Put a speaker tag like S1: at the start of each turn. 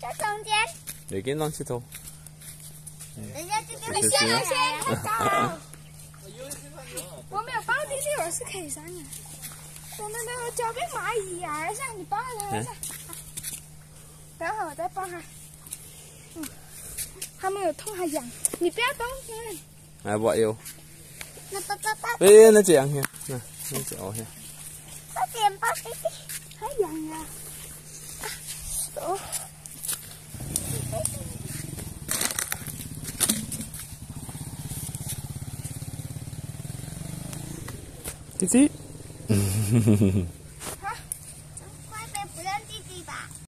S1: 在中间。
S2: 你跟浪去走。
S1: 人家这边先太高。我没有抱弟弟，我是可以上的。我那个脚跟蚂蚁儿上，你抱它一下。等会我再抱它。它没有痛还痒，你不要动。
S2: 哎，我有。
S1: 那抱。
S2: 哎，那这样去，那脚去。
S1: 快点抱弟弟，还痒呀。手。
S2: 弟弟。